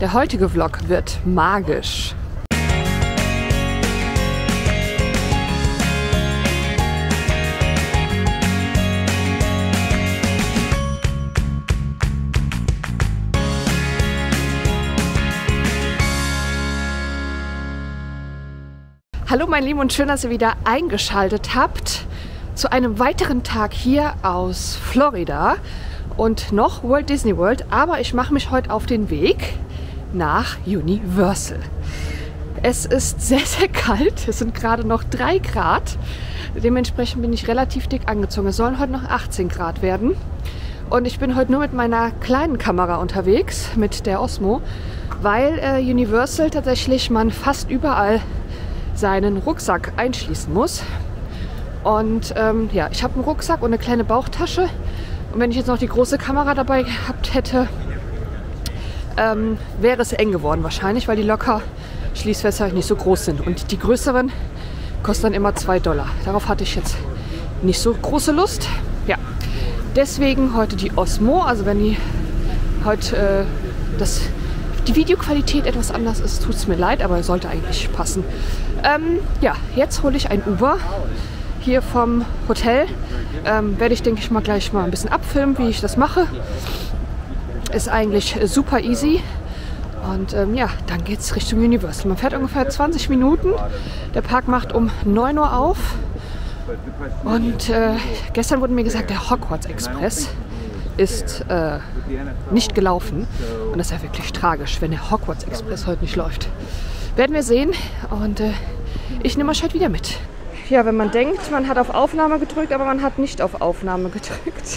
Der heutige Vlog wird magisch. Hallo meine Lieben und schön, dass ihr wieder eingeschaltet habt zu einem weiteren Tag hier aus Florida und noch Walt Disney World, aber ich mache mich heute auf den Weg nach Universal. Es ist sehr, sehr kalt, es sind gerade noch 3 Grad, dementsprechend bin ich relativ dick angezogen. Es sollen heute noch 18 Grad werden und ich bin heute nur mit meiner kleinen Kamera unterwegs, mit der Osmo, weil Universal tatsächlich man fast überall seinen Rucksack einschließen muss. Und ja, ich habe einen Rucksack und eine kleine Bauchtasche. Und wenn ich jetzt noch die große Kamera dabei gehabt hätte, wäre es eng geworden wahrscheinlich, weil die locker Schließfächer nicht so groß sind. Und die größeren kosten dann immer $2. Darauf hatte ich jetzt nicht so große Lust. Ja, deswegen heute die Osmo. Also wenn die heute die Videoqualität etwas anders ist, tut es mir leid, aber sollte eigentlich passen. Ja, jetzt hole ich ein Uber hier vom Hotel. Werde ich, denke ich mal, gleich mal ein bisschen abfilmen, wie ich das mache. Ist eigentlich super easy. Und ja, dann geht es Richtung Universal. Man fährt ungefähr 20 Minuten. Der Park macht um 9 Uhr auf. Und gestern wurde mir gesagt, der Hogwarts Express ist nicht gelaufen. Und das ist ja wirklich tragisch, wenn der Hogwarts Express heute nicht läuft. Werden wir sehen und ich nehme euch heute wieder mit. Ja, wenn man denkt, man hat auf Aufnahme gedrückt, aber man hat nicht auf Aufnahme gedrückt.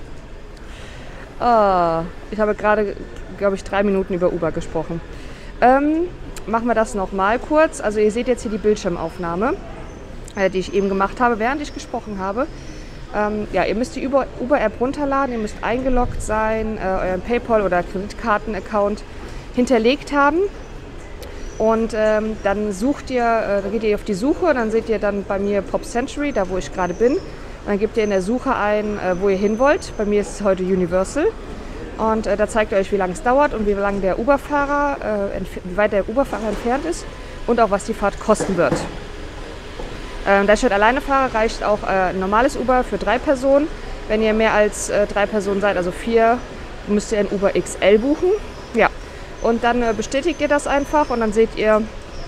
Ich habe gerade, glaube ich, 3 Minuten über Uber gesprochen. Machen wir das nochmal kurz. Also ihr seht jetzt hier die Bildschirmaufnahme, die ich eben gemacht habe, während ich gesprochen habe. Ja, ihr müsst die Uber-App runterladen, ihr müsst eingeloggt sein, euren PayPal- oder Kreditkarten-Account hinterlegt haben. Und dann sucht ihr, dann geht ihr auf die Suche, dann seht ihr dann bei mir Pop Century, da wo ich gerade bin. Und dann gebt ihr in der Suche ein, wo ihr hin wollt. Bei mir ist es heute Universal. Und da zeigt ihr euch, wie lange es dauert und wie weit der Uber-Fahrer entfernt ist und auch was die Fahrt kosten wird. Da ich heute alleine fahre, reicht auch ein normales Uber für 3 Personen. Wenn ihr mehr als 3 Personen seid, also 4, müsst ihr ein Uber XL buchen. Ja. Und dann bestätigt ihr das einfach und dann seht ihr,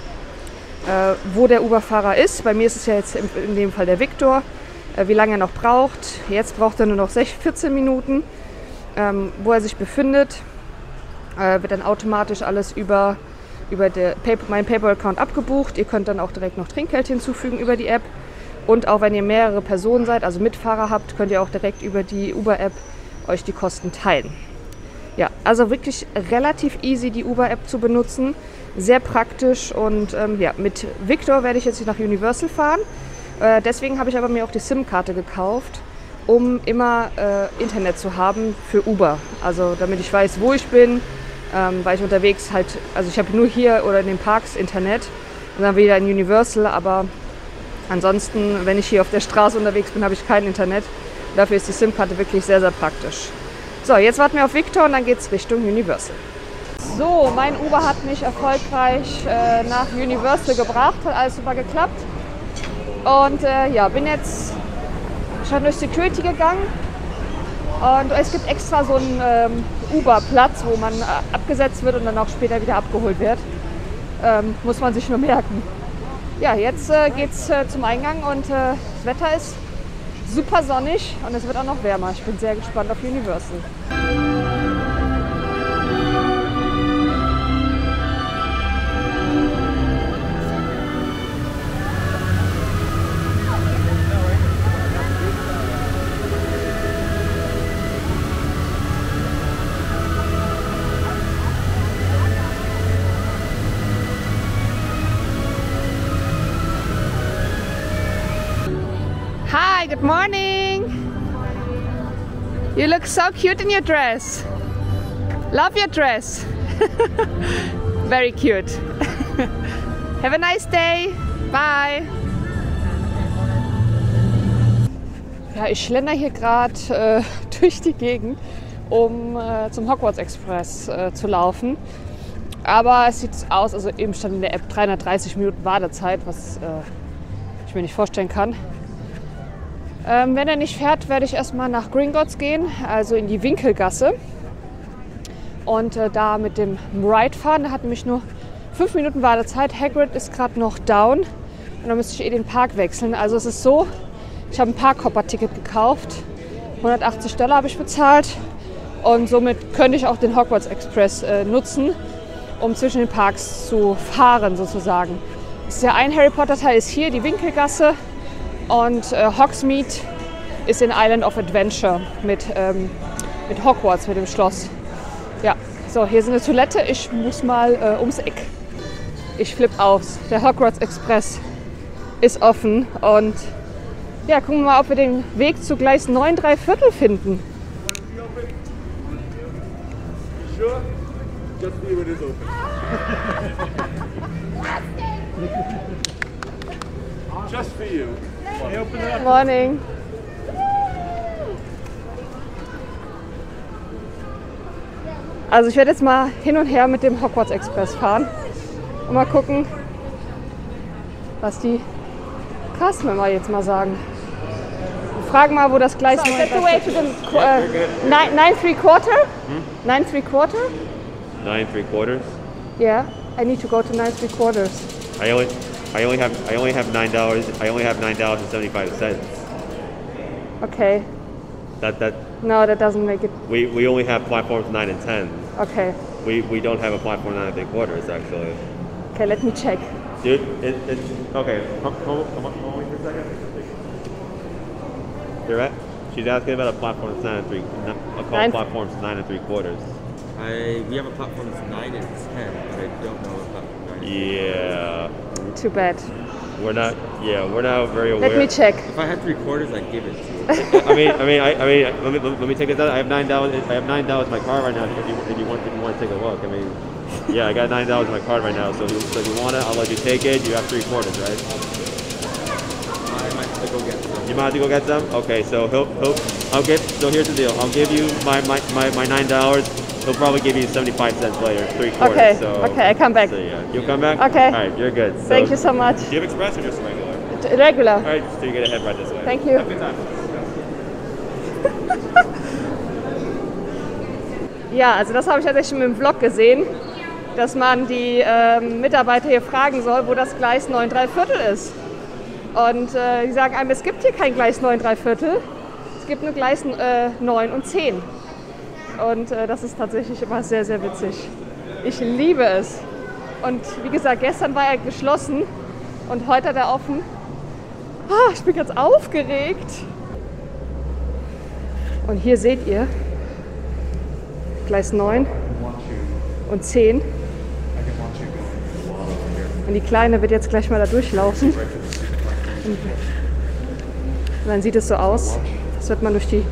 wo der Uber-Fahrer ist. Bei mir ist es ja jetzt in dem Fall der Victor. Wie lange er noch braucht. Jetzt braucht er nur noch 14 Minuten. Wo er sich befindet, wird dann automatisch alles über meinen PayPal-Account abgebucht. Ihr könnt dann auch direkt noch Trinkgeld hinzufügen über die App. Und auch wenn ihr mehrere Personen seid, also Mitfahrer habt, könnt ihr auch direkt über die Uber-App euch die Kosten teilen. Ja, also wirklich relativ easy, die Uber-App zu benutzen. Sehr praktisch und ja, mit Victor werde ich jetzt nach Universal fahren. Deswegen habe ich aber mir auch die SIM-Karte gekauft, um immer Internet zu haben für Uber. Also damit ich weiß, wo ich bin, weil ich unterwegs halt, also ich habe nur hier oder in den Parks Internet und dann wieder in Universal, aber ansonsten, wenn ich hier auf der Straße unterwegs bin, habe ich kein Internet. Dafür ist die SIM-Karte wirklich sehr, sehr praktisch. So, jetzt warten wir auf Victor und dann geht es Richtung Universal. So, mein Uber hat mich erfolgreich nach Universal gebracht, hat alles super geklappt. Und ja, bin jetzt schon durch Security gegangen. Und es gibt extra so einen Uber-Platz, wo man abgesetzt wird und dann auch später wieder abgeholt wird. Muss man sich nur merken. Ja, jetzt geht's zum Eingang und das Wetter ist super sonnig und es wird auch noch wärmer. Ich bin sehr gespannt auf Universal. Hi, good morning. You look so cute in your dress. Love your dress. Very cute. Have a nice day. Bye. Ja, ich schlender hier gerade durch die Gegend, um zum Hogwarts Express zu laufen. Aber es sieht aus, also eben stand in der App 330 Minuten Wartezeit, was ich mir nicht vorstellen kann. Wenn er nicht fährt, werde ich erstmal nach Gringotts gehen, also in die Winkelgasse. Und da mit dem Ride fahren. Der hat nämlich nur 5 Minuten Wartezeit. Hagrid ist gerade noch down. Und dann müsste ich den Park wechseln. Also es ist so, ich habe ein Parkhopper-Ticket gekauft. $180 habe ich bezahlt. Und somit könnte ich auch den Hogwarts Express nutzen, um zwischen den Parks zu fahren sozusagen. Das ist ja ein Harry Potter Teil ist hier, die Winkelgasse. Und Hogsmeade ist in Island of Adventure mit Hogwarts, mit dem Schloss. Ja, so, hier ist eine Toilette. Ich muss mal ums Eck. Ich flippe aus. Der Hogwarts Express ist offen. Und ja, gucken wir mal, ob wir den Weg zu Gleis 9 3/4 finden. Sure? Just leave it is open. Just for you. Morning. Also ich werde jetzt mal hin und her mit dem Hogwarts Express fahren und mal gucken, was die Castmember jetzt mal sagen. Wir fragen mal, wo das Gleis ist. That's the way to the 9 3/4? 9 3/4? 9 3/4. Yeah, I need to go to 9 3/4. I only have $9. I only have $9.75. Okay. That No, that doesn't make it. we only have platforms 9 and 10. Okay. We don't have a platform 9 3/4 actually. Okay, let me check. Dude, it's okay. Come on wait for a second. You're right. She's asking about a platform that's 9 and 3. I'll call Nine- platforms 9 and 3/4. We have a platform that's 9 and 10, but I don't know what platform 9 is. Yeah, Too bad. we're not very aware. Let me check. If I had 3/4, I'd give it to you. Let me take this out. I have $9. I have $9 in my card right now. If you want to take a look, I mean, yeah, I got $9 in my card right now. So if you want it, I'll let you take it. You have 3/4, right? I might have to go get some. You might have to go get some. Okay, so So here's the deal. I'll give you my $9. He'll probably give you 75 cents later, 3/4. Okay, So, okay, I come back. So yeah, you'll come back. Okay. All right, you're good. Thank you so much. Do you have express or just regular? Regular. All right, so you get ahead right this way. Thank you. Have a good time. Ja, also das habe ich tatsächlich mit dem Vlog gesehen, dass man die Mitarbeiter hier fragen soll, wo das Gleis 9 3/4 ist. Und die sagen einem, es gibt hier kein Gleis 9 3/4, es gibt nur Gleis 9 und 10. Und das ist tatsächlich immer sehr, sehr witzig. Ich liebe es. Und wie gesagt, gestern war er geschlossen und heute hat er offen. Ah, ich bin ganz aufgeregt. Und hier seht ihr Gleis 9 und 10. Und die Kleine wird jetzt gleich mal da durchlaufen. Und dann sieht es so aus, als würde man durch die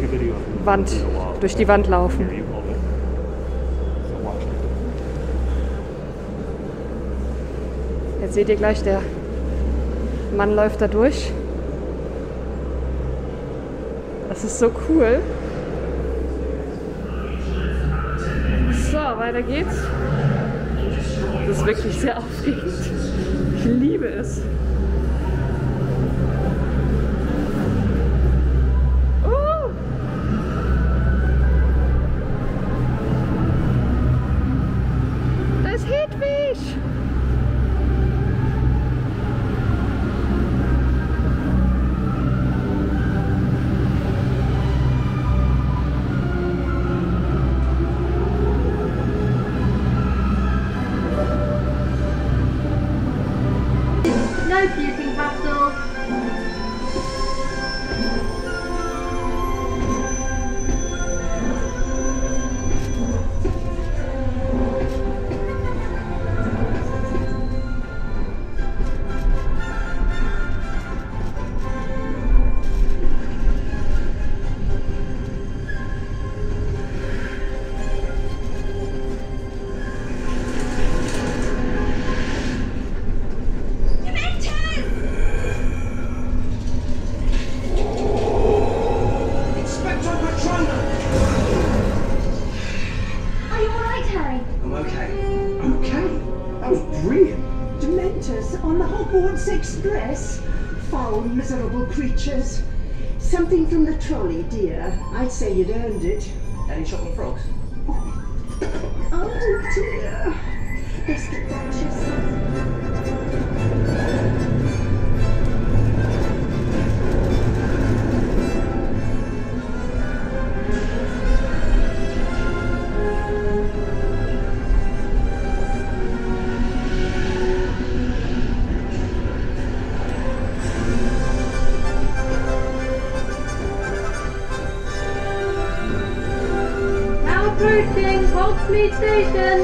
Wand laufen. Jetzt seht ihr gleich, der Mann läuft da durch. Das ist so cool. So, weiter geht's. Das ist wirklich sehr aufregend. Ich liebe es. Da ist Hedwig. okay. That was brilliant. Dementors on the Hogwarts Express? Foul, miserable creatures. Something from the trolley, dear. I'd say you'd earned it. Any chocolate frogs? Oh, dear. Best get that yourself. Approaching Hogsmeade Station.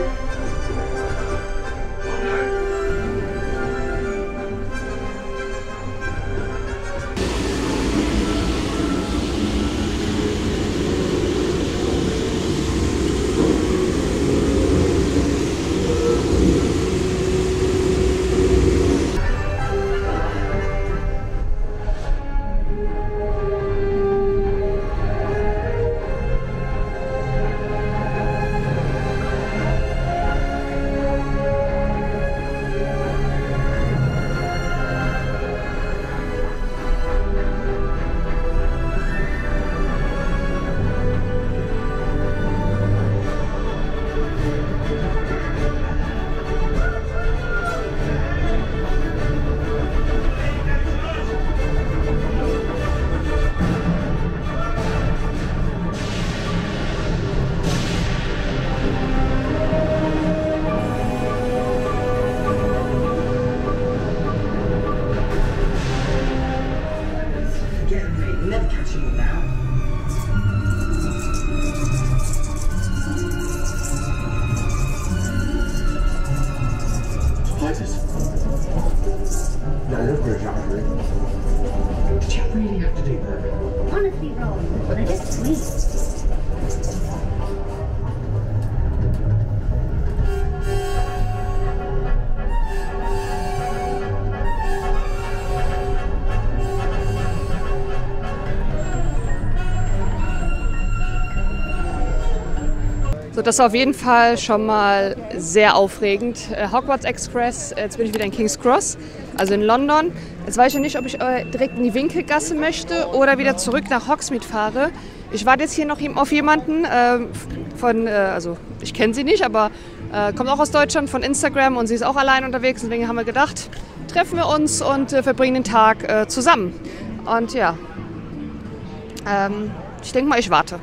Honestly, Ron, they're just sweet. So, das war auf jeden Fall schon mal sehr aufregend. Hogwarts Express, jetzt bin ich wieder in King's Cross, also in London. Jetzt weiß ich nicht, ob ich direkt in die Winkelgasse möchte oder wieder zurück nach Hogsmeade fahre. Ich warte jetzt hier noch auf jemanden also ich kenne sie nicht, aber kommt auch aus Deutschland von Instagram und sie ist auch allein unterwegs. Deswegen haben wir gedacht, treffen wir uns und verbringen den Tag zusammen. Und ja, ich denke mal, ich warte.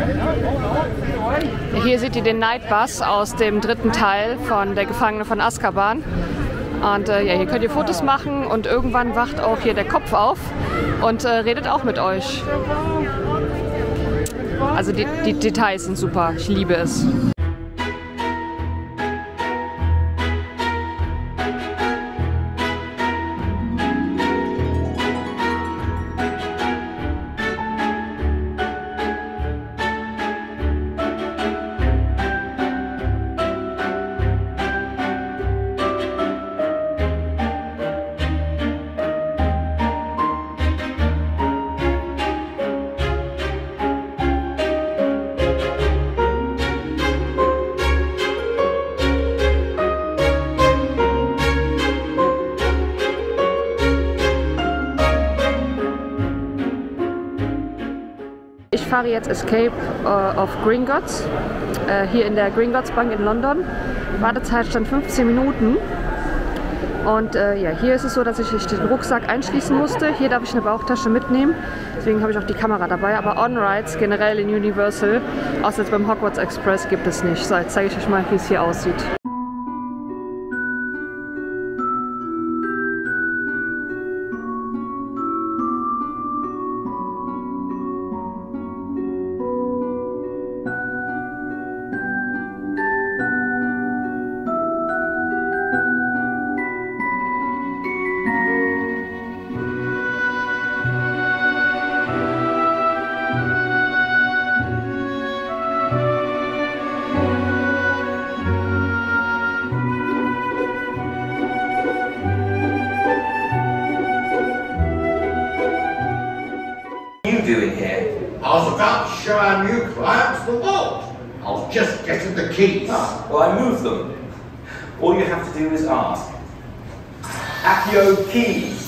Hier seht ihr den Night Bus aus dem dritten Teil von Der Gefangene von Azkaban. Und ja, hier könnt ihr Fotos machen und irgendwann wacht auch hier der Kopf auf und redet auch mit euch. Also die Details sind super, ich liebe es. Ich fahre jetzt Escape of Gringotts, hier in der Gringotts Bank in London. Wartezeit stand 15 Minuten. Und ja, hier ist es so, dass ich den Rucksack einschließen musste. Hier darf ich eine Bauchtasche mitnehmen. Deswegen habe ich auch die Kamera dabei. Aber On-Rides generell in Universal, außer jetzt beim Hogwarts Express, gibt es nicht. So, jetzt zeige ich euch mal, wie es hier aussieht. Doing here? I was about to show our new clients the vault. I was just getting the keys. Well, I moved them. All you have to do is ask. Accio Keys.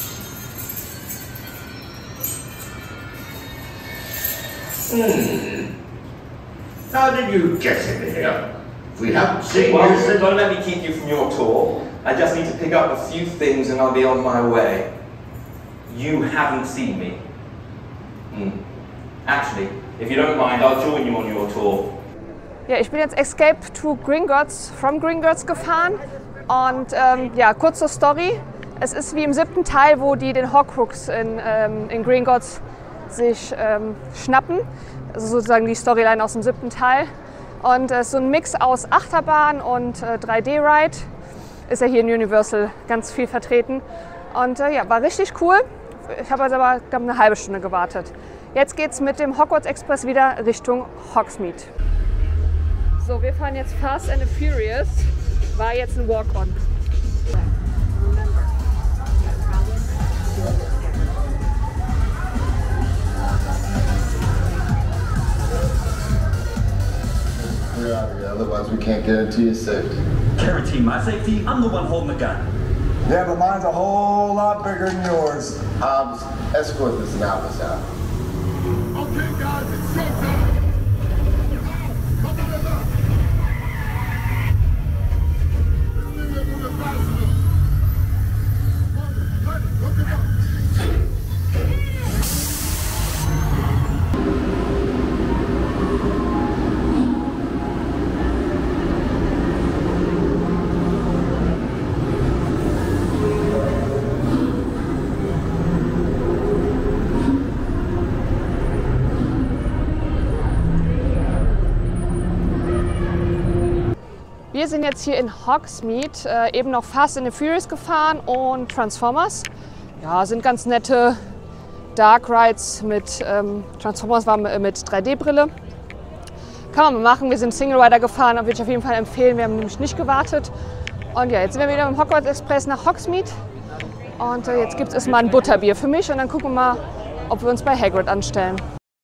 How did you get in here? We haven't seen Well, you since... don't let me keep you from your tour. I just need to pick up a few things and I'll be on my way. You haven't seen me. Actually, if you don't mind, I'll join you on your tour. Ja, ich bin jetzt Escape to Gringotts, from Gringotts gefahren und ja, kurze Story. Es ist wie im 7. Teil, wo die den Horcrux in Gringotts sich schnappen. Also sozusagen die Storyline aus dem 7. Teil. Und so ein Mix aus Achterbahn und 3D-Ride ist ja hier in Universal ganz viel vertreten. Und ja, war richtig cool. Ich habe also aber, glaube eine halbe Stunde gewartet. Jetzt geht es mit dem Hogwarts Express wieder Richtung Hogsmeade. So, wir fahren jetzt Fast and Furious. War jetzt ein Walk-on. Yeah, otherwise we can't guarantee your safety. Guarantee my safety? I'm the one holding the gun. Yeah, but mine's a whole lot bigger than yours. Hobbs, escort this novice out. Okay, guys, it's showtime. Couple it up. Look it up. Wir sind jetzt hier in Hogsmeade, eben noch Fast and the Furious gefahren und Transformers. Ja, sind ganz nette Dark Rides mit Transformers war mit 3D-Brille. Kann man mal machen, wir sind Single Rider gefahren, würde ich auf jeden Fall empfehlen, wir haben nämlich nicht gewartet. Und ja, jetzt sind wir wieder im Hogwarts Express nach Hogsmeade und jetzt gibt es mal ein Butterbier für mich und dann gucken wir mal, ob wir uns bei Hagrid anstellen.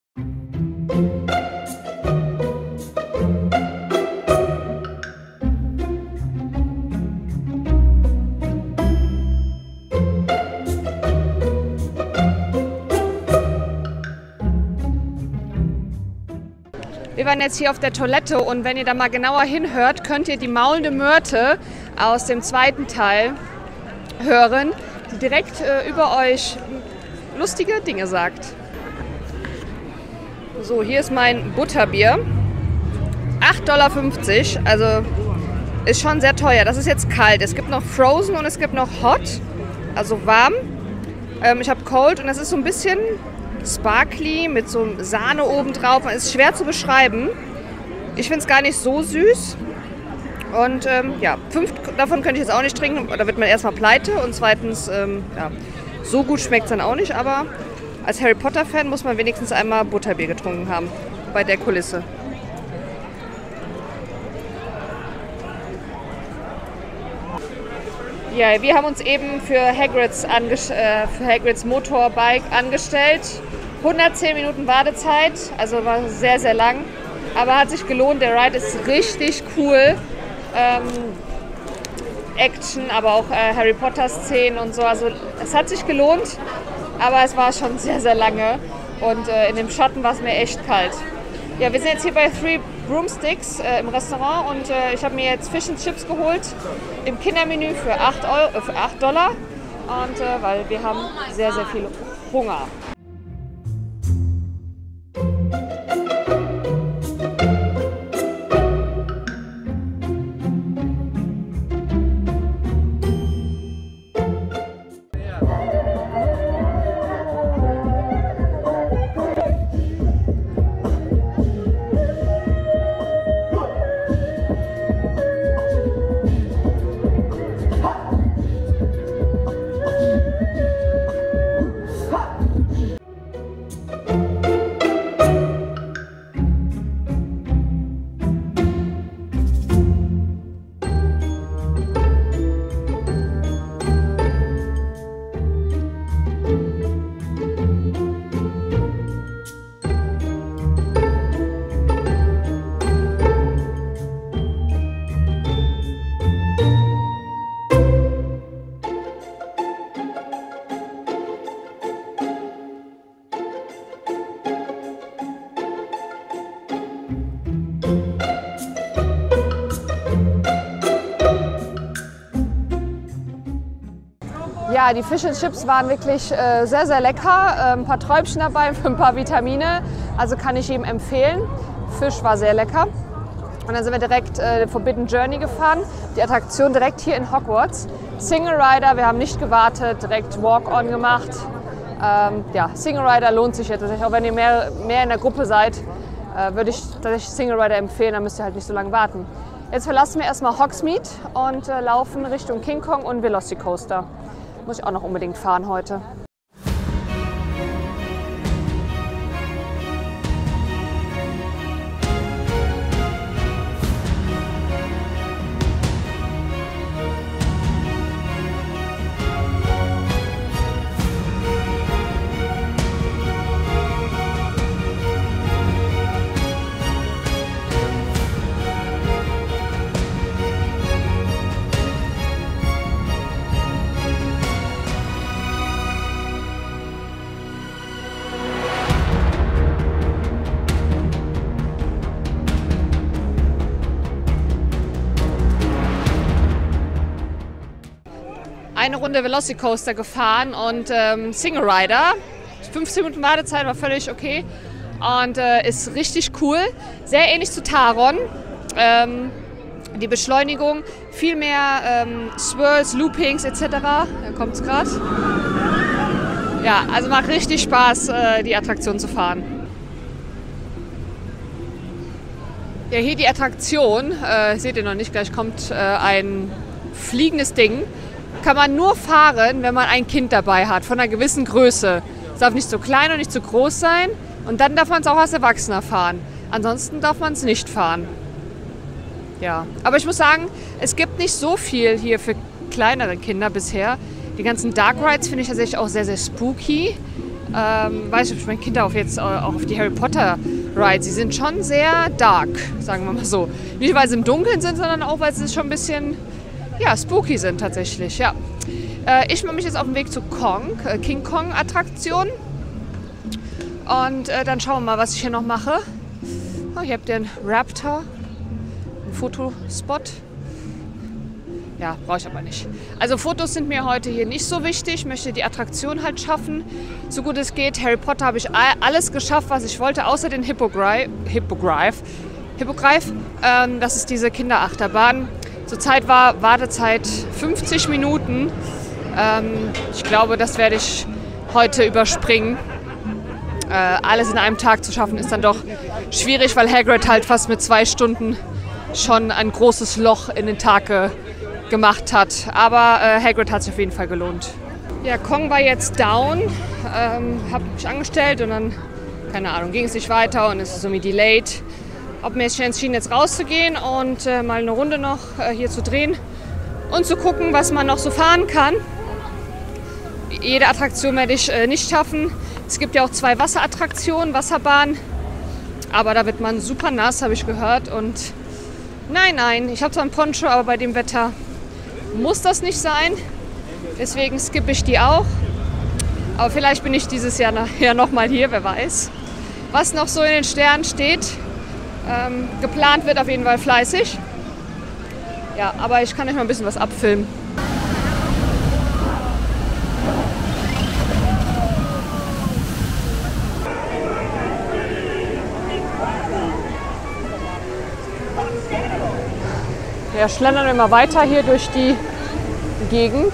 Wir waren jetzt hier auf der Toilette und wenn ihr da mal genauer hinhört, könnt ihr die maulende Myrte aus dem 2. Teil hören, die direkt über euch lustige Dinge sagt. So, hier ist mein Butterbier. 8,50 $, also ist schon sehr teuer. Das ist jetzt kalt. Es gibt noch Frozen und es gibt noch Hot, also warm. Ich habe Cold und das ist so ein bisschen sparkly mit so Sahne oben drauf. Es ist schwer zu beschreiben. Ich finde es gar nicht so süß. Und ja, 5 davon könnte ich jetzt auch nicht trinken. Da wird man erstmal pleite. Und zweitens, ja, so gut schmeckt es dann auch nicht. Aber als Harry Potter-Fan muss man wenigstens einmal Butterbier getrunken haben. Bei der Kulisse. Ja, wir haben uns eben für Hagrids Motorbike angestellt. 110 Minuten Wartezeit, also war sehr, sehr lang. Aber hat sich gelohnt, der Ride ist richtig cool. Action, aber auch Harry Potter Szenen und so. Also es hat sich gelohnt, aber es war schon sehr, sehr lange. Und in dem Schatten war es mir echt kalt. Ja, wir sind jetzt hier bei Three Broomsticks im Restaurant und ich habe mir jetzt Fish and Chips geholt im Kindermenü für $8. Und weil wir haben sehr, sehr viel Hunger. Ja, die Fish and Chips waren wirklich sehr, sehr lecker. Ein paar Träubchen dabei für ein paar Vitamine. Also kann ich jedem empfehlen. Fisch war sehr lecker. Und dann sind wir direkt Forbidden Journey gefahren. Die Attraktion direkt hier in Hogwarts. Single Rider, wir haben nicht gewartet, direkt Walk-on gemacht. Ja, Single Rider lohnt sich jetzt. Auch wenn ihr mehr in der Gruppe seid, würde ich tatsächlich Single Rider empfehlen. Dann müsst ihr halt nicht so lange warten. Jetzt verlassen wir erstmal Hogsmeade und laufen Richtung King Kong und Velocicoaster. Muss ich auch noch unbedingt fahren heute. Eine Runde Velocicoaster gefahren und Single Rider. 15 Minuten Wartezeit war völlig okay und ist richtig cool. Sehr ähnlich zu Taron. Die Beschleunigung, viel mehr Swirls, Loopings etc. Da kommt es gerade. Ja, also macht richtig Spaß, die Attraktion zu fahren. Ja, hier die Attraktion. Seht ihr noch nicht, gleich kommt ein fliegendes Ding. Kann man nur fahren, wenn man ein Kind dabei hat, von einer gewissen Größe. Es darf nicht so klein und nicht so groß sein und dann darf man es auch als Erwachsener fahren. Ansonsten darf man es nicht fahren. Ja, aber ich muss sagen, es gibt nicht so viel hier für kleinere Kinder bisher. Die ganzen Dark Rides finde ich tatsächlich auch sehr, sehr spooky. Weiß ich, ob ich meine Kinder jetzt auch auf die Harry Potter Rides, sie sind schon sehr dark, sagen wir mal so. Nicht, weil sie im Dunkeln sind, sondern auch, weil sie schon ein bisschen... ja, spooky sind tatsächlich, ja. Ich mache mich jetzt auf den Weg zu King Kong Attraktion. Und dann schauen wir mal, was ich hier noch mache. Oh, hier habt ihr einen Raptor, einen Fotospot. Ja, brauche ich aber nicht. Also Fotos sind mir heute hier nicht so wichtig. Ich möchte die Attraktion halt schaffen, so gut es geht. Harry Potter habe ich alles geschafft, was ich wollte, außer den Hippogreif. Das ist diese Kinderachterbahn. Zurzeit war Wartezeit 50 Minuten. Ich glaube, das werde ich heute überspringen. Alles in einem Tag zu schaffen ist dann doch schwierig, weil Hagrid halt fast mit 2 Stunden schon ein großes Loch in den Tag gemacht hat. Aber Hagrid hat sich auf jeden Fall gelohnt. Ja, Kong war jetzt down, habe mich angestellt und dann, keine Ahnung, ging es nicht weiter und es ist irgendwie delayed. Habe mir jetzt entschieden, jetzt rauszugehen und mal eine Runde noch hier zu drehen und zu gucken, was man noch so fahren kann. Jede Attraktion werde ich nicht schaffen. Es gibt ja auch 2 Wasserattraktionen, Wasserbahnen, aber da wird man super nass, habe ich gehört. Und nein, ich habe zwar einen Poncho, aber bei dem Wetter muss das nicht sein. Deswegen skippe ich die auch. Aber vielleicht bin ich dieses Jahr nachher noch mal hier, wer weiß. Was noch so in den Sternen steht. Geplant wird auf jeden Fall fleißig. Ja, aber ich kann euch mal ein bisschen was abfilmen. Ja, schlendern wir mal weiter hier durch die Gegend.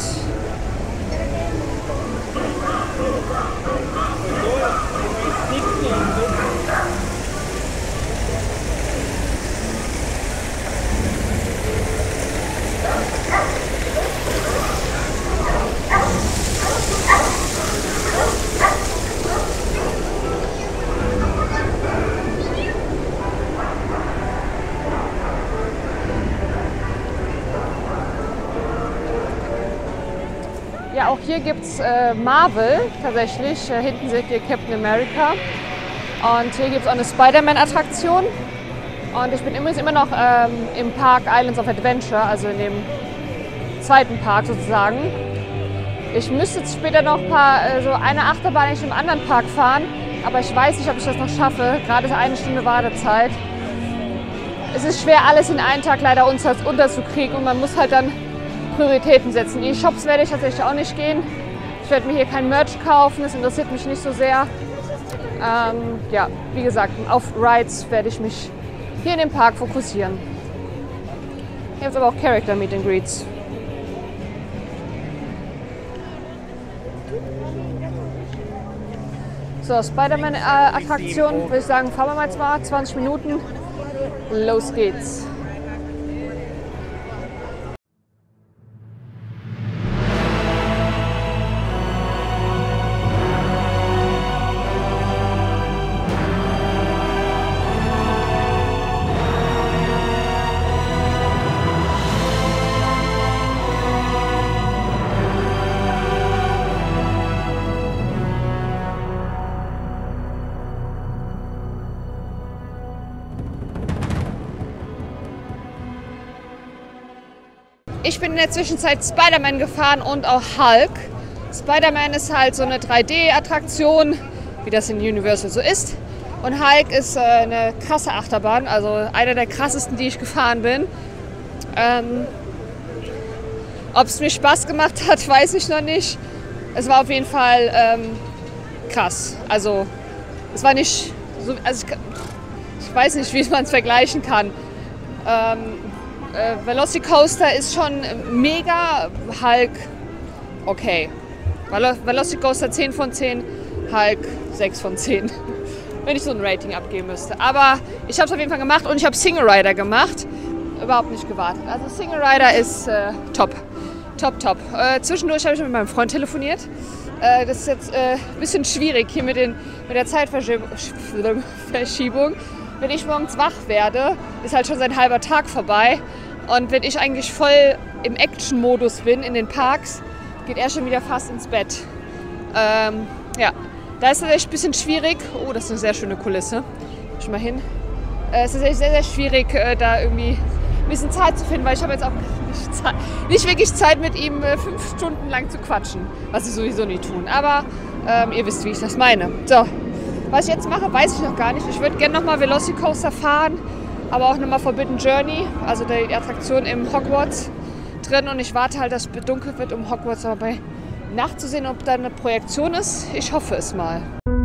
Ja, auch hier gibt es Marvel tatsächlich. Hinten seht ihr Captain America. Und hier gibt es auch eine Spider-Man-Attraktion. Und ich bin übrigens immer noch im Park Islands of Adventure, also in dem zweiten Park sozusagen. Ich müsste jetzt später noch so eine Achterbahn in einem anderen Park fahren, aber ich weiß nicht, ob ich das noch schaffe. Gerade ist 1 Stunde Wartezeit. Es ist schwer, alles in einen Tag leider unterzukriegen und man muss halt dann Prioritäten setzen. In die Shops werde ich tatsächlich auch nicht gehen. Ich werde mir hier kein Merch kaufen, das interessiert mich nicht so sehr. Ja, wie gesagt, auf Rides werde ich mich hier in dem Park fokussieren. Hier gibt es aber auch Character Meet and Greets. So, Spider-Man-Attraktion, würde ich sagen, fahren wir mal jetzt mal 20 Minuten. Los geht's. Ich bin in der Zwischenzeit Spider-Man gefahren und auch Hulk. Spider-Man ist halt so eine 3D-Attraktion, wie das in Universal so ist. Und Hulk ist eine krasse Achterbahn, also eine der krassesten, die ich gefahren bin. Ob es mir Spaß gemacht hat, weiß ich noch nicht. Es war auf jeden Fall krass. Also es war nicht so, also ich weiß nicht, wie man es vergleichen kann. Velocicoaster ist schon mega, Hulk okay. Velocicoaster 10 von 10, Hulk 6 von 10. Wenn ich so ein Rating abgeben müsste. Aber ich habe es auf jeden Fall gemacht und ich habe Single Rider gemacht. Überhaupt nicht gewartet. Also Single Rider ist top. Top. Zwischendurch habe ich mit meinem Freund telefoniert. Das ist jetzt ein bisschen schwierig hier mit der Zeitverschiebung. Wenn ich morgens wach werde, ist halt schon sein halber Tag vorbei. Und wenn ich eigentlich voll im Action-Modus bin in den Parks, geht er schon wieder fast ins Bett. Ja, da ist es echt ein bisschen schwierig. Oh, das ist eine sehr schöne Kulisse. Schau mal hin. Es ist echt sehr, sehr schwierig, da irgendwie ein bisschen Zeit zu finden, weil ich habe jetzt auch nicht wirklich Zeit, mit ihm 5 Stunden lang zu quatschen, was ich sowieso nie tun. Aber ihr wisst, wie ich das meine. So, was ich jetzt mache, weiß ich noch gar nicht. Ich würde gerne nochmal Velocicoaster fahren, aber auch nochmal Forbidden Journey, also die Attraktion im Hogwarts drin. Und ich warte halt, dass es dunkel wird, um Hogwarts aber bei Nacht zu sehen, ob da eine Projektion ist. Ich hoffe es mal.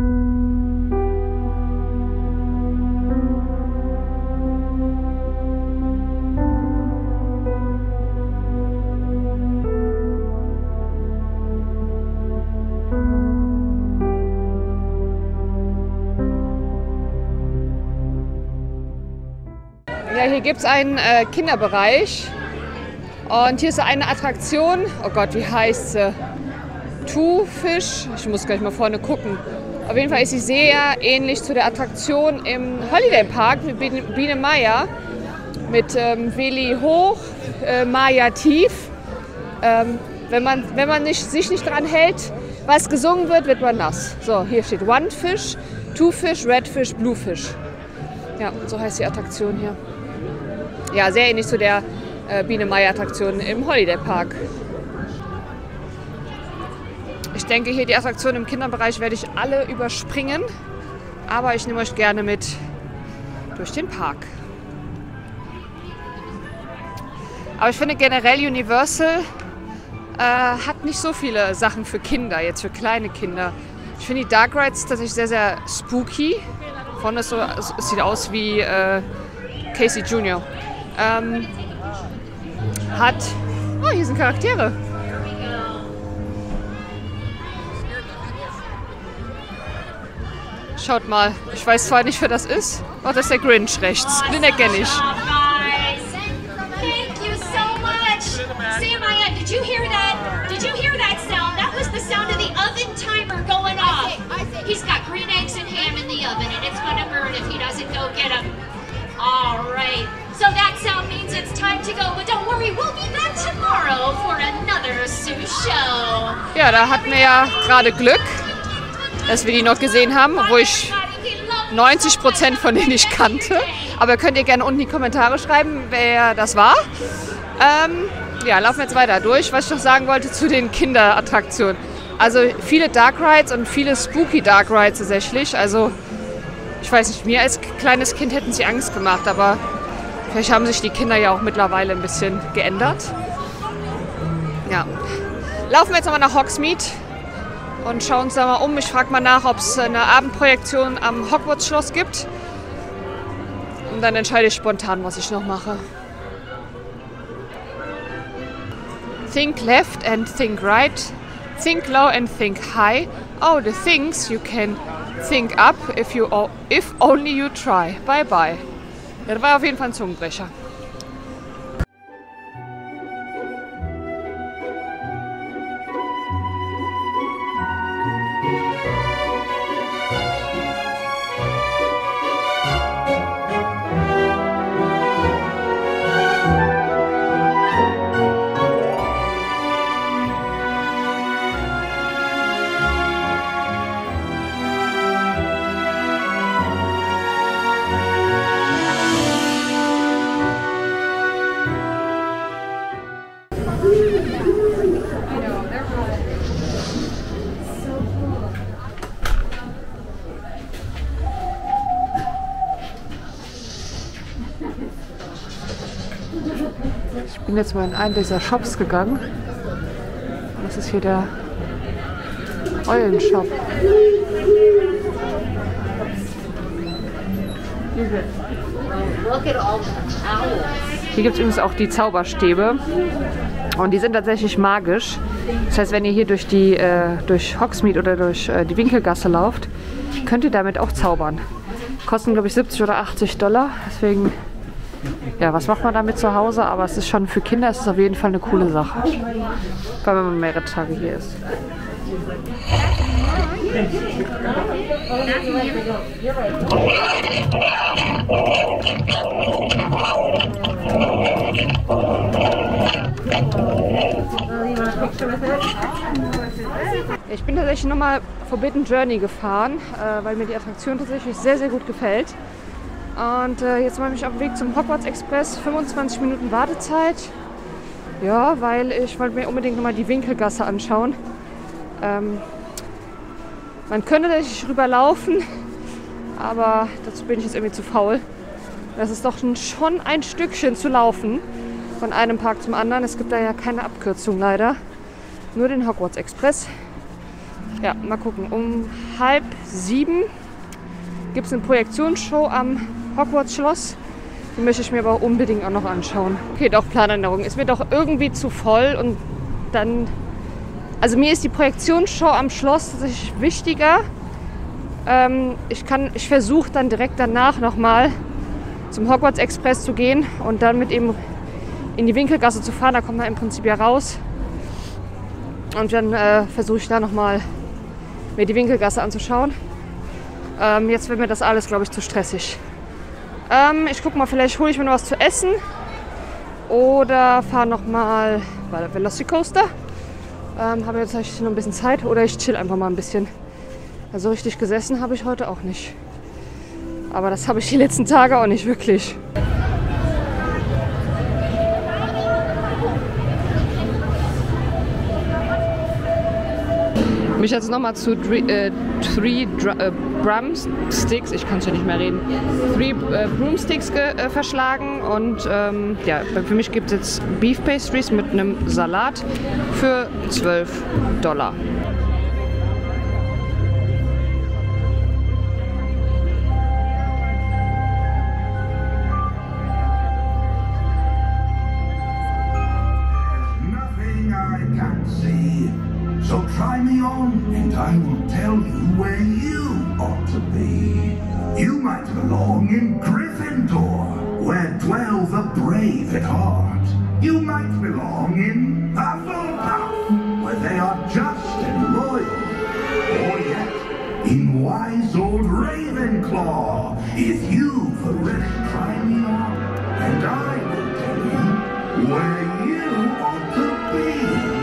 Ja, hier gibt es einen Kinderbereich und hier ist eine Attraktion, oh Gott, wie heißt sie? Two Fish, ich muss gleich mal vorne gucken. Auf jeden Fall ist sie sehr ähnlich zu der Attraktion im Holiday Park mit Biene Maya, mit Willi hoch, Maya tief. Wenn man sich nicht dran hält, was gesungen wird, wird man nass. So, hier steht One Fish, Two Fish, Red Fish, Blue Fish. Ja, so heißt die Attraktion hier. Ja, sehr ähnlich zu der Biene Maya Attraktion im Holiday Park. Ich denke, hier die Attraktionen im Kinderbereich werde ich alle überspringen. Aber ich nehme euch gerne mit durch den Park. Aber ich finde generell Universal hat nicht so viele Sachen für Kinder, jetzt für kleine Kinder. Ich finde die Dark Rides tatsächlich sehr, sehr spooky. Vorne ist so, es sieht aus wie Casey Jr. Oh, hier sind Charaktere. Schaut mal, ich weiß zwar nicht, wer das ist. Oh, das ist der Grinch rechts. Den erkenne ich. Thank you so much. Sam, did you hear that? Did you hear that sound? That was the sound of the oven timer going off. He's got green eggs and ham in the oven, and it's gonna burn if he doesn't go get them. All right. So that sound means it's time to go, but don't worry, we'll be back tomorrow for another Sue Show. Ja, da hatten wir ja gerade Glück, dass wir die noch gesehen haben, obwohl ich 90% von denen ich kannte. Aber könnt ihr gerne unten in die Kommentare schreiben, wer das war. Ja, laufen wir jetzt weiter durch. Was ich noch sagen wollte zu den Kinderattraktionen. Also viele Dark Rides und viele Spooky Dark Rides tatsächlich. Also ich weiß nicht, mir als kleines Kind hätten sie Angst gemacht, aber vielleicht haben sich die Kinder ja auch mittlerweile ein bisschen geändert. Ja. Laufen wir jetzt nochmal nach Hogsmeade und schauen uns da mal um. Ich frage mal nach, ob es eine Abendprojektion am Hogwarts-Schloss gibt. Und dann entscheide ich spontan, was ich noch mache. Think left and think right. Think low and think high. Oh, the things you can think up if only you try. Bye bye. Ja, das war auf jeden Fall ein Zungenbrecher. Ich bin jetzt mal in einen dieser Shops gegangen. Das ist hier der Eulenshop. Hier gibt es übrigens auch die Zauberstäbe. Und die sind tatsächlich magisch. Das heißt, wenn ihr hier durch Hogsmeade oder durch die Winkelgasse lauft, könnt ihr damit auch zaubern. Kosten, glaube ich, 70 oder 80 $. Deswegen, ja, was macht man damit zu Hause? Aber es ist schon für Kinder, es ist auf jeden Fall eine coole Sache. Vor allem, wenn man mehrere Tage hier ist. Ich bin tatsächlich nochmal Forbidden Journey gefahren, weil mir die Attraktion tatsächlich sehr, sehr gut gefällt. Und jetzt mache ich mich auf den Weg zum Hogwarts Express. 25 Minuten Wartezeit. Ja, weil ich wollte mir unbedingt nochmal die Winkelgasse anschauen. Man könnte tatsächlich rüberlaufen, aber dazu bin ich jetzt irgendwie zu faul. Das ist doch schon ein Stückchen zu laufen von einem Park zum anderen. Es gibt da ja keine Abkürzung leider, nur den Hogwarts Express. Ja, mal gucken. Um 6:30 gibt es eine Projektionsshow am Hogwarts Schloss. Die möchte ich mir aber unbedingt auch noch anschauen. Okay, doch, Planänderung. Ist mir doch irgendwie zu voll und dann... Also mir ist die Projektionsshow am Schloss tatsächlich wichtiger. Ich versuche dann direkt danach nochmal zum Hogwarts Express zu gehen und dann mit ihm in die Winkelgasse zu fahren. Da kommt man im Prinzip ja raus. Und dann versuche ich da nochmal mir die Winkelgasse anzuschauen. Jetzt wird mir das alles, glaube ich, zu stressig. Ich gucke mal, vielleicht hole ich mir noch was zu essen. Oder fahre nochmal bei der Velocicoaster. Habe jetzt noch ein bisschen Zeit oder ich chill einfach mal ein bisschen. Also richtig gesessen habe ich heute auch nicht. Aber das habe ich die letzten Tage auch nicht wirklich. Mich jetzt nochmal zu Three Broomsticks, ich kann schon nicht mehr reden, Three Broomsticks verschlagen und ja, für mich gibt es jetzt Beef Pastries mit einem Salat für $12. So try me on, and I will tell you where you ought to be. You might belong in Gryffindor, where dwell the brave at heart. You might belong in Hufflepuff, where they are just and loyal. Or yet, in wise old Ravenclaw, if you've already tried me on, and I will tell you where you ought to be.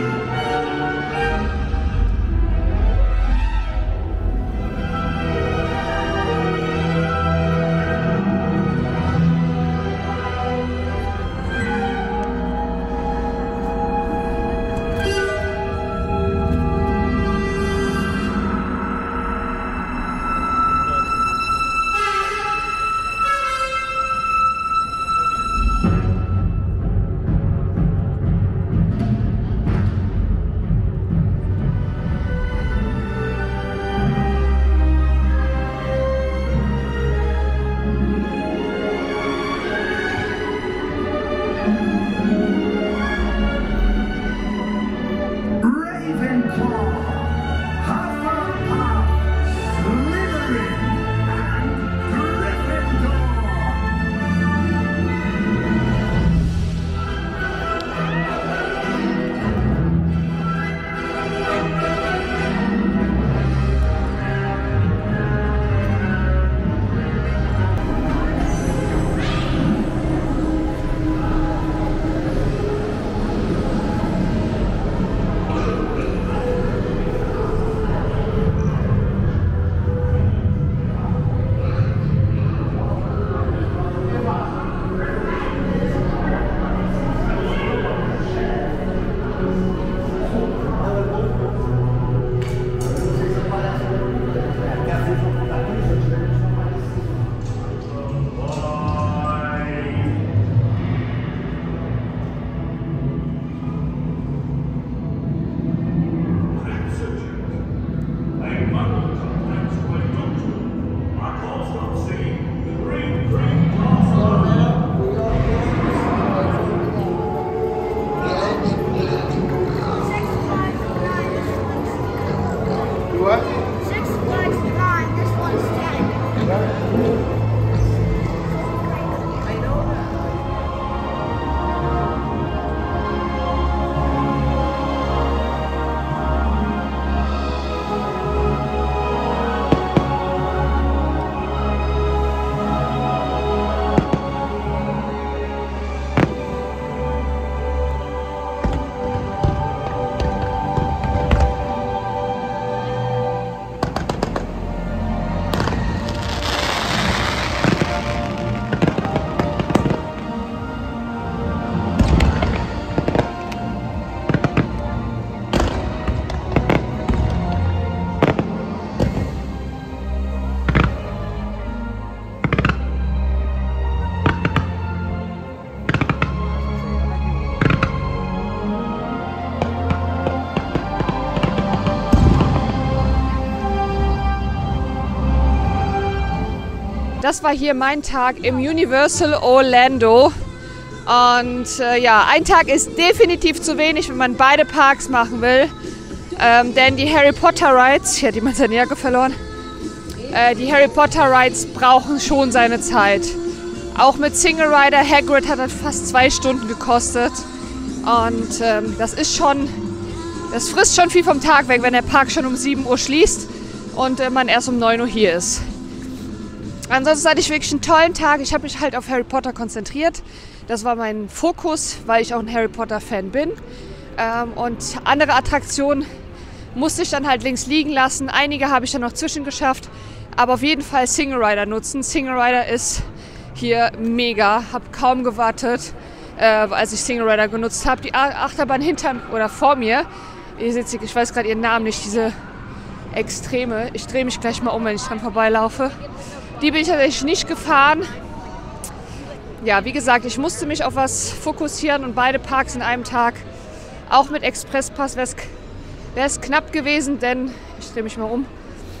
das war hier mein Tag im Universal Orlando. Und ja, ein Tag ist definitiv zu wenig, wenn man beide Parks machen will. Denn die Harry Potter Rides, hier hat jemand seine Jacke verloren, die Harry Potter Rides brauchen schon seine Zeit. Auch mit Single Rider, Hagrid hat das fast 2 Stunden gekostet. Und das frisst schon viel vom Tag weg, wenn der Park schon um 7 Uhr schließt und man erst um 9 Uhr hier ist. Ansonsten hatte ich wirklich einen tollen Tag. Ich habe mich halt auf Harry Potter konzentriert. Das war mein Fokus, weil ich auch ein Harry Potter Fan bin. Und andere Attraktionen musste ich dann halt links liegen lassen. Einige habe ich dann noch zwischengeschafft. Aber auf jeden Fall Single Rider nutzen. Single Rider ist hier mega. Habe kaum gewartet, als ich Single Rider genutzt habe. Die Achterbahn vor mir. Ihr seht, ich weiß gerade ihren Namen nicht. Diese Extreme. Ich drehe mich gleich mal um, wenn ich dran vorbeilaufe. Die bin ich tatsächlich nicht gefahren. Ja, wie gesagt, ich musste mich auf was fokussieren und beide Parks in einem Tag. Auch mit Expresspass wäre es knapp gewesen, denn ich drehe mich mal um.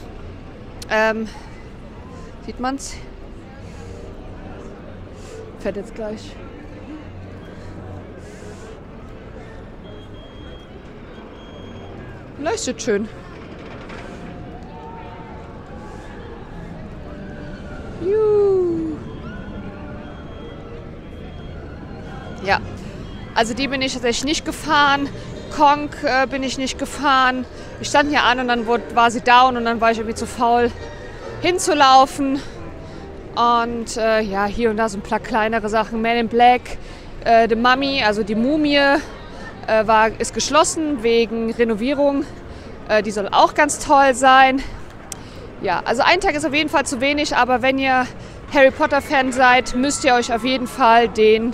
Sieht man's? Fährt jetzt gleich. Leuchtet schön. Ja, also die bin ich tatsächlich nicht gefahren. Kong bin ich nicht gefahren. Wir standen hier an und dann war sie down und dann war ich irgendwie zu faul hinzulaufen. Und ja, hier und da so ein paar kleinere Sachen. Man in Black, The Mummy, also die Mumie, ist geschlossen wegen Renovierung. Die soll auch ganz toll sein. Ja, also ein Tag ist auf jeden Fall zu wenig, aber wenn ihr Harry Potter Fan seid, müsst ihr euch auf jeden Fall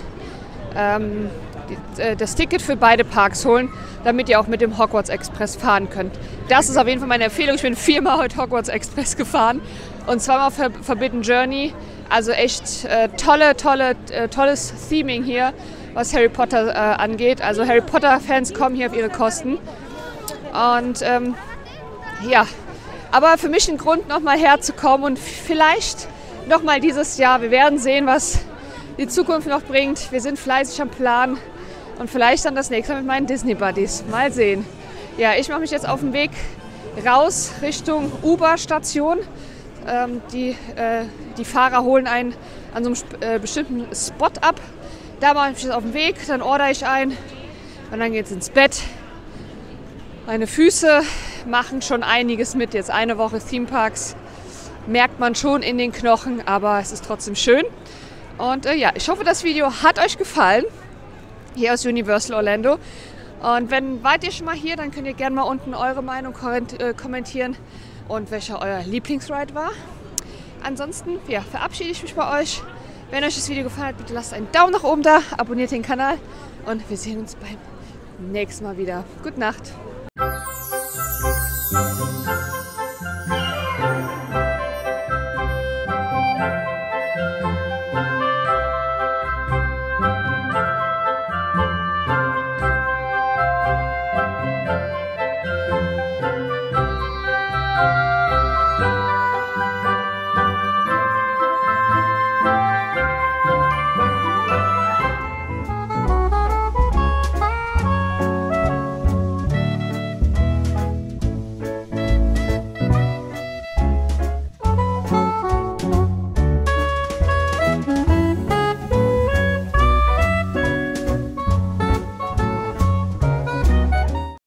das Ticket für beide Parks holen, damit ihr auch mit dem Hogwarts Express fahren könnt. Das ist auf jeden Fall meine Empfehlung. Ich bin 4-mal heute Hogwarts Express gefahren und 2-mal Forbidden Journey. Also echt tolles Theming hier, was Harry Potter angeht. Also Harry Potter Fans kommen hier auf ihre Kosten. Und ja, aber für mich ein Grund, nochmal herzukommen und vielleicht nochmal dieses Jahr. Wir werden sehen, was die Zukunft noch bringt. Wir sind fleißig am Plan und vielleicht dann das nächste Mal mit meinen Disney Buddies. Mal sehen. Ja, ich mache mich jetzt auf den Weg raus Richtung Uber-Station. Die Fahrer holen einen an so einem bestimmten Spot ab. Da mache ich mich jetzt auf den Weg, dann ordere ich ein und dann geht es ins Bett. Meine Füße machen schon einiges mit. Jetzt eine Woche Theme Parks merkt man schon in den Knochen, aber es ist trotzdem schön. Und ja, ich hoffe, das Video hat euch gefallen, hier aus Universal Orlando. Und wart ihr schon mal hier, dann könnt ihr gerne mal unten eure Meinung kommentieren und welcher euer Lieblingsride war. Ansonsten ja, verabschiede ich mich bei euch. Wenn euch das Video gefallen hat, bitte lasst einen Daumen nach oben da, abonniert den Kanal und wir sehen uns beim nächsten Mal wieder. Gute Nacht.